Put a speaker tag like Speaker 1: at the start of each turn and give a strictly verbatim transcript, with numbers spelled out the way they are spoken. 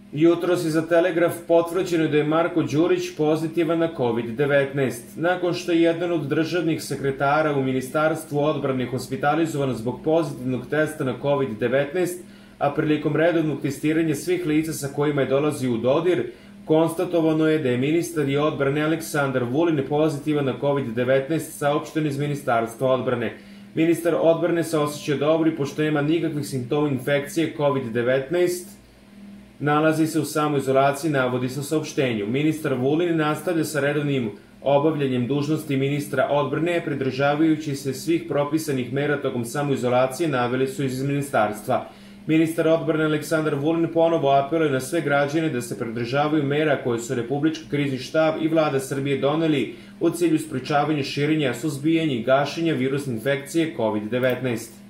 Speaker 1: Jutros je za Telegraf potvrđeno da je Marko Đurić pozitivan na kovid devetnaest. Nakon što je jedan od državnih sekretara u Ministarstvu odbrane hospitalizovan zbog pozitivnog testa na kovid devetnaest, a prilikom redovnog testiranja svih lica sa kojima je dolazio u dodir, konstatovano je da je ministar i odbrane Aleksandar Vulin pozitivan na kovid devetnaest, saopšteno iz Ministarstva odbrane. Ministar odbrane se osjeća dobro i pošto nema nikakvih simptoma infekcije kovid devetnaest, nalazi se u samoizolaciji, navodi se u saopštenju. Ministar Vulin nastavlja sa redovnim obavljanjem dužnosti ministra odbrane, pridržavajući se svih propisanih mera tokom samoizolacije, naveli su iz ministarstva. Ministar odbrane Aleksandar Vulin ponovo apeluje na sve građane da se pridržavaju mera koje su Republički krizni štab i vlada Srbije doneli u cilju sprečavanja širenja, suzbijanja i gašenja virusne infekcije kovid devetnaest.